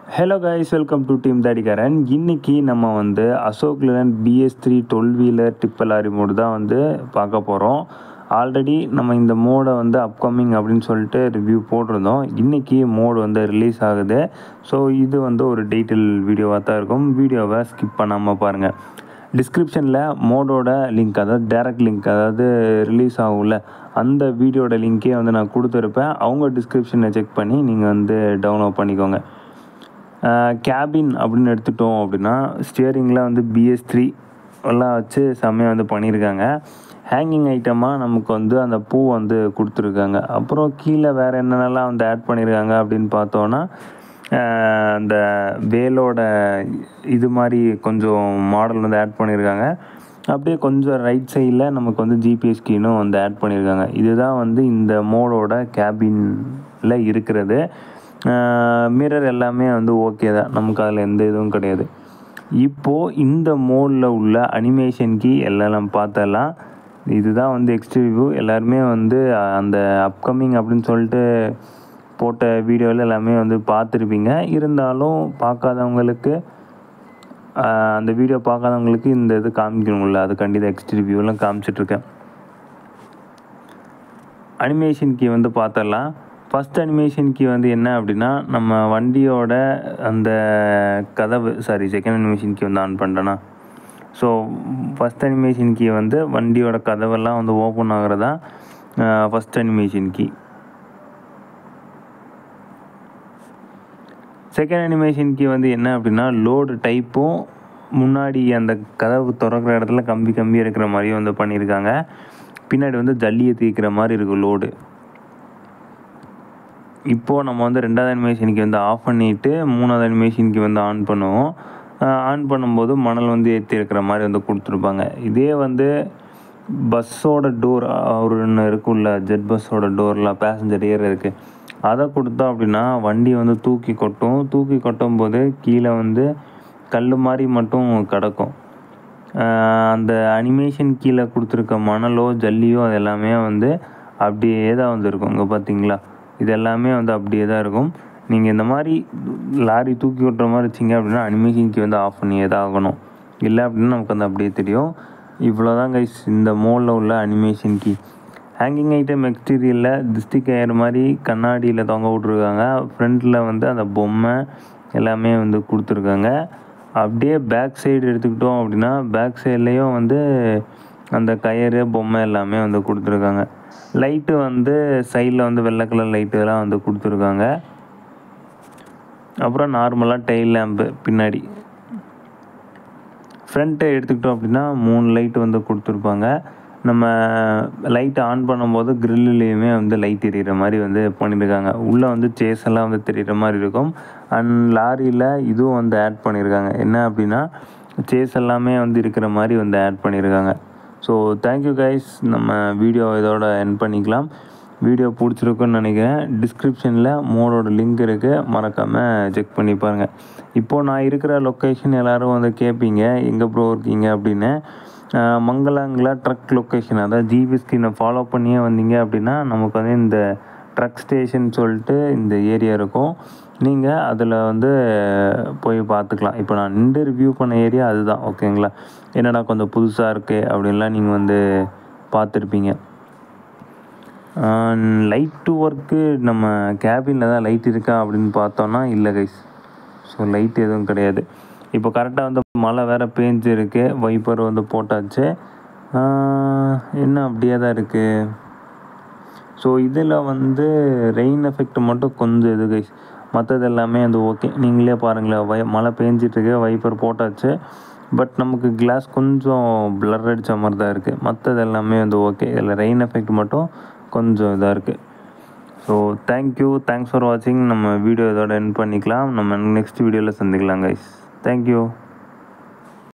Hello guys, welcome to team தாடிக்காரன். இன்றைக்கி நம்ம வந்து Ashok Leyland BS3 12 wheeler tipper lorry mod தான் வந்து பார்க்க போகிறோம். ஆல்ரெடி நம்ம இந்த மோடை வந்து அப்கமிங் அப்படின்னு சொல்லிட்டு ரிவ்யூ போட்டிருந்தோம். இன்றைக்கி மோடு வந்து ரிலீஸ் ஆகுது. ஸோ இது வந்து ஒரு டீட்டெயில் வீடியோவாக தான் இருக்கும். வீடியோவை ஸ்கிப் பண்ணாமல் பாருங்கள். டிஸ்கிரிப்ஷனில் மோடோட லிங்க், அதாவது டேரக்ட் லிங்க், அதாவது ரிலீஸ் ஆகும்ல அந்த வீடியோட லிங்க்கே வந்து நான் கொடுத்துருப்பேன். அவங்க டிஸ்கிரிப்ஷனை செக் பண்ணி நீங்கள் வந்து டவுன்லோட் பண்ணிக்கோங்க. கேபின் அப்படின்னு எடுத்துட்டோம் அப்படின்னா ஸ்டியரிங்கில் வந்து BS3 எல்லாம் வச்சு செம்மையாக வந்து பண்ணியிருக்காங்க. ஹேங்கிங் ஐட்டமாக நமக்கு வந்து அந்த பூ வந்து கொடுத்துருக்காங்க. அப்புறம் கீழே வேறு என்னென்னலாம் வந்து ஆட் பண்ணியிருக்காங்க அப்படின்னு பார்த்தோன்னா அந்த வேலோட இது மாதிரி கொஞ்சம் மாடல் வந்து ஆட் பண்ணியிருக்காங்க. அப்படியே கொஞ்சம் ரைட் சைடில் நமக்கு வந்து GPS கீனும் வந்து ஆட் பண்ணியிருக்காங்க. இதுதான் வந்து இந்த மோடோட கேபினில் இருக்கிறது. மிரர் எல்லாமே வந்து ஓகே தான், நமக்கு அதில் எந்த இதுவும் கிடையாது. இப்போது இந்த மோடில் உள்ள அனிமேஷன் கீ எல்லாம் பார்த்தலாம். இதுதான் வந்து எக்ஸ்ட்ரீவியூ. எல்லாருமே வந்து அந்த அப்கமிங் அப்படின்னு சொல்லிட்டு போட்ட வீடியோவில் எல்லாமே வந்து பார்த்துருப்பீங்க. இருந்தாலும் பார்க்காதவங்களுக்கு அந்த வீடியோ பார்க்காதவங்களுக்கு இந்த இது காமிக்கணும்ல, அது கண்டிப்பாக எக்ஸ்ட்ரீவியூலாம் காமிச்சிட்ருக்கேன். அனிமேஷன் கீ வந்து பார்த்தரலாம். ஃபஸ்ட் அனிமேஷன் கீ வந்து என்ன அப்படின்னா, நம்ம வண்டியோட அந்த கதவு, செகண்ட் அனிமேஷன் கீ வந்து ஆன் பண்ணிட்டேன்னா. ஸோ ஃபஸ்ட் அனிமேஷன் கீ வந்து வண்டியோட கதவெல்லாம் வந்து ஓப்பன் ஆகிறதா first animation key. Second animation key வந்து என்ன அப்படின்னா, லோடு டைப்பும் முன்னாடி அந்த கதவு திறக்கிற இடத்துல கம்பி இருக்கிற மாதிரியும் வந்து பண்ணியிருக்காங்க. பின்னாடி வந்து ஜல்லியை தீர்க்கிற மாதிரி இருக்கும் லோடு. இப்போது நம்ம வந்து ரெண்டாவது அனிமேஷனுக்கு வந்து ஆஃப் பண்ணிவிட்டு மூணாவது அனிமேஷனுக்கு வந்து ஆன் பண்ணுவோம். ஆன் பண்ணும்போது மணல் வந்து ஏற்றி இருக்கிற மாதிரி வந்து கொடுத்துருப்பாங்க. இதே வந்து பஸ்ஸோட டோர் ஒன்று இருக்குல்ல, ஜெட் பஸ்ஸோட டோர்லாம் பேசஞ்சர் ஏறுறதுக்கு, அதை கொடுத்தோம் அப்படின்னா வண்டி வந்து தூக்கி கொட்டும் போது கீழே வந்து கல் மாதிரி மட்டும் கிடக்கும். அந்த அனிமேஷன் கீழே கொடுத்துருக்க மணலோ ஜல்லியோ அது எல்லாமே வந்து அப்படியே தான் வந்து இருக்கும். இங்கே பார்த்தீங்களா, இது எல்லாமே வந்து அப்படியே தான் இருக்கும். நீங்கள் இந்த மாதிரி லாரி தூக்கி விட்டுற மாதிரி வச்சிங்க அப்படின்னா அனிமேஷன் கீ வந்து ஆஃப் பண்ணியே தான் ஆகணும். இல்லை அப்படின்னா நமக்கு வந்து அப்படியே தெரியும். இவ்வளோ தான் கைஸ் இந்த மோடில் உள்ள அனிமேஷன் கீ. ஹேங்கிங் ஐட்டம் எக்ஸ்டீரியரில் டிஸ்டி கயர் மாதிரி கண்ணாடியில் தொங்க விட்ருக்காங்க. ஃப்ரண்ட்டில் வந்து அந்த பொம்மை எல்லாமே வந்து கொடுத்துருக்காங்க. அப்படியே பேக் சைடு எடுத்துக்கிட்டோம் அப்படின்னா பேக் சைட்லேயும் வந்து அந்த கயறு பொம்மை எல்லாமே வந்து கொடுத்துருக்காங்க. லைட்டு வந்து சைடில் வந்து வெள்ளை கலர் லைட்டுலாம் வந்து கொடுத்துருக்காங்க. அப்புறம் நார்மலாக டெயில் லேம்பு பின்னாடி. ஃப்ரண்ட்டை எடுத்துக்கிட்டோம் அப்படின்னா 3 லைட்டு வந்து கொடுத்துருப்பாங்க. நம்ம லைட்டை ஆன் பண்ணும்போது கிரில்லையுமே வந்து லைட் எரியிற மாதிரி வந்து பண்ணியிருக்காங்க. உள்ளே வந்து சேஸ் எல்லாம் வந்து தெரிகிற மாதிரி இருக்கும். அண்ட் லாரியில் இதுவும் வந்து ஆட் பண்ணியிருக்காங்க. என்ன அப்படின்னா சேஸ் எல்லாமே வந்து இருக்கிற மாதிரி வந்து ஆட் பண்ணியிருக்காங்க. So thank you guys. நம்ம வீடியோ இதோட எண்ட் பண்ணிக்கலாம். வீடியோ பிடிச்சிருக்குன்னு நினைக்கிறேன். டிஸ்கிரிப்ஷனில் மோடோட லிங்க் இருக்குது, மறக்காமல் செக் பண்ணி பாருங்கள். இப்போது நான் இருக்கிற லொக்கேஷன் எல்லோரும் வந்து கேட்பீங்க, எங்கே ப்ரோ இருக்கீங்க அப்படின்னு. மங்கலாங்கில் ட்ரக் லொக்கேஷன், அதாவது GPS ஸ்க்ரீனை ஃபாலோ பண்ணியே வந்தீங்க அப்படின்னா நமக்கு வந்து இந்த ட்ரக் ஸ்டேஷன் சொல்லிட்டு இந்த ஏரியா இருக்கும். நீங்கள் அதில் வந்து போய் பார்த்துக்கலாம். இப்போ நான் நின்று ரிவ்யூ பண்ண ஏரியா அதுதான், ஓகேங்களா. என்னடா கொஞ்சம் புதுசாக இருக்குது அப்படின்லாம் நீங்கள் வந்து பார்த்துருப்பீங்க. லைட்டு ஒர்க்கு நம்ம கேபினில் தான் லைட் இருக்கா அப்படின்னு பார்த்தோன்னா இல்லை கைஸ். ஸோ லைட் எதுவும் கிடையாது. இப்போ கரெக்டாக வந்து மழை வேறு பேஞ்சிருக்கு, வைப்பர் வந்து போட்டாச்சு. என்ன அப்படியே தான் இருக்குது. ஸோ இதில் வந்து ரெயின் எஃபெக்ட் மட்டும் கொஞ்சம் இது கைஸ், மற்றது எல்லாமே வந்து ஓகே. நீங்களே பாருங்களேன், மழை பேஞ்சிட்ருக்கு, வைப்பர் போட்டாச்சு. பட் நமக்கு கிளாஸ் கொஞ்சம் பிளர் அடித்த மாதிரி தான் இருக்குது. மற்றது எல்லாமே வந்து ஓகே. இதில் ரெயின் எஃபெக்ட் மட்டும் கொஞ்சம் இதாக இருக்குது. ஸோ தேங்க்ஸ் ஃபார் வாட்சிங். நம்ம வீடியோ இதோட எண்ட் பண்ணிக்கலாம். நம்ம நெக்ஸ்ட் வீடியோவில் சந்திக்கலாம் கைஸ். தேங்க்யூ.